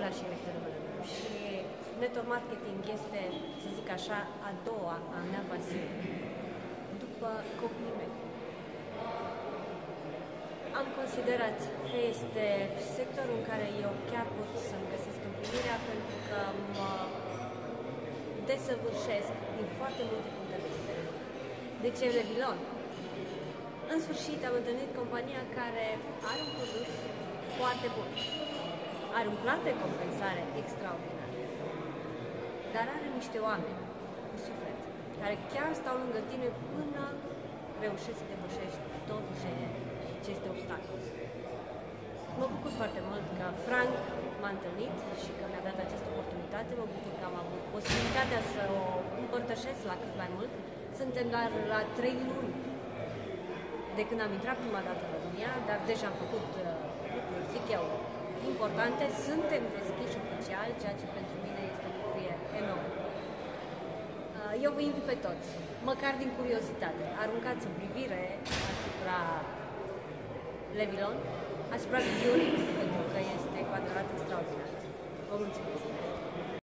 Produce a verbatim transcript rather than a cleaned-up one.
și este rămânător. Și network marketing este, să zic așa, a doua a mea pasiune, după copiii mei. Am considerat că este sectorul în care eu chiar pot să-mi găsesc împlinirea, pentru că mă desăvârșesc din foarte multe puncte de vedere. De ce Revlon? În sfârșit am întâlnit compania care are un produs foarte bun, are un plan de compensare extraordinar, dar are niște oameni cu suflet, care chiar stau lângă tine până reușești să depășești tot ce, ce este obstacol. Mă bucur foarte mult că Frank m-a întâlnit și că mi-a dat această oportunitate. Mă bucur că am avut posibilitatea să o împărtășesc la cât mai mult. Suntem doar la trei luni de când am intrat prima dată în România, dar deja am făcut lucruri, zic eu, importante. Suntem deschiși oficial, ceea ce pentru mine este o bucurie enormă. Eu vă invit pe toți, măcar din curiozitate, aruncați o privire asupra Revlon, asupra viziunii, pentru că este cu adevărat extraordinar. Vă mulțumesc!